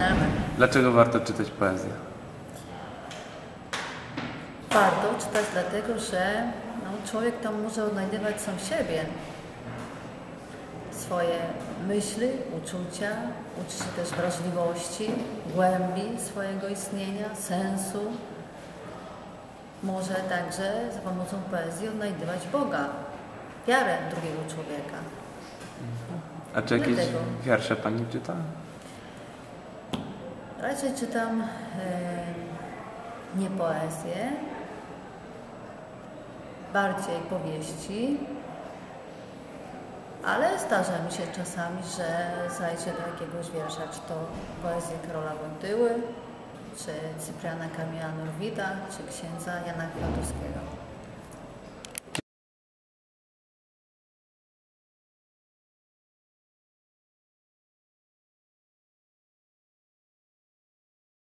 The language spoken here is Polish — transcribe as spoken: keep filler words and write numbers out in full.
Zaczynamy. Dlaczego warto czytać poezję? Warto czytać dlatego, że no, człowiek tam może odnajdywać sam siebie, swoje myśli, uczucia, uczy się też wrażliwości, głębi swojego istnienia, sensu. Może także za pomocą poezji odnajdywać Boga, wiarę drugiego człowieka. A czy jakieś Dlatego wiersze Pani czyta? raczej czytam e, nie poezję, bardziej powieści, ale zdarza mi się czasami, że zajrzę do jakiegoś wiersza, czy to poezję Karola Wojtyły, czy Cypriana Kamila Norwida, czy księdza Jana Kwiatkowskiego.